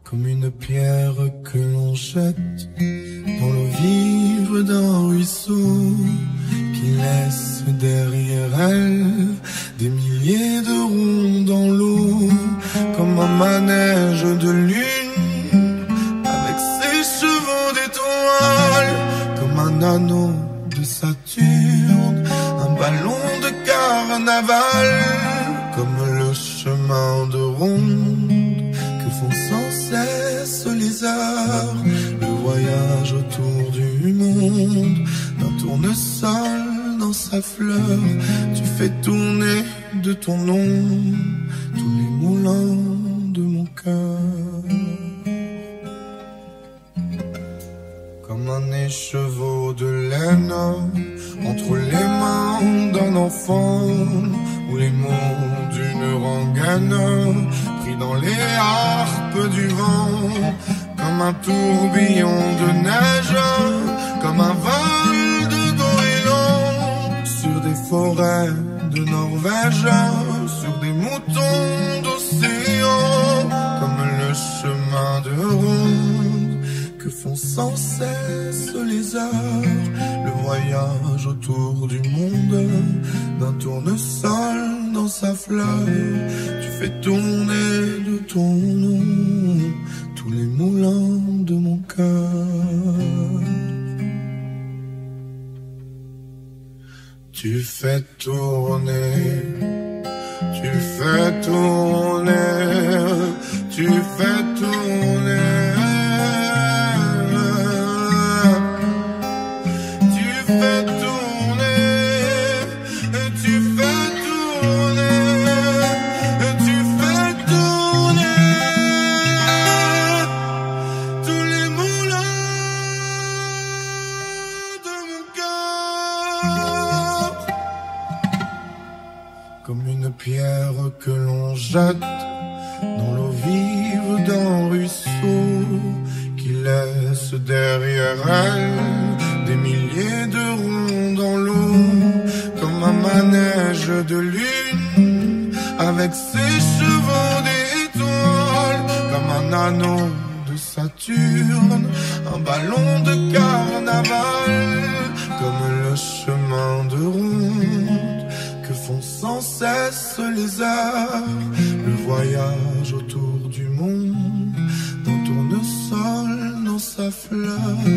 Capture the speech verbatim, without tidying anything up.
comme une pierre que l'on jette dans l'eau vive d'un ruisseau qui laisse derrière elle des milliers de ronds dans l'eau, comme un manège de lune avec ses chevaux d'étoiles, comme un anneau de Saturne, un ballon de carnaval, comme le chemin de ronde que font sans cesse les heures, le voyage autour du monde d'un tournesol dans sa fleur. Tu fais tourner de ton nom tous les moulins de mon cœur, comme un écheveau de laine entre les mains d'un enfant, ou les mots d'une rengaine pris dans les harpes du vent, comme un tourbillon de neige, comme un vol de goéland sur des forêts de Norvège, sur des moutons d'océan, comme le chemin de ronde que font sans cesse les heures, le voyage autour du monde d'un tournesol dans sa fleur. Tu fais tourner de ton nom tous les moulins de mon cœur. Tu fais tourner, tu fais tourner, tu fais tourner. Comme une pierre que l'on jette dans l'eau vive d'un ruisseau qui laisse derrière elle des milliers de ronds dans l'eau, comme un manège de lune avec ses chevaux d'étoiles, comme un anneau de Saturne, un ballon de carnaval, comme le chemin de ronde que font sans cesse les heures, le voyage autour du monde d'un tournesol dans sa fleur.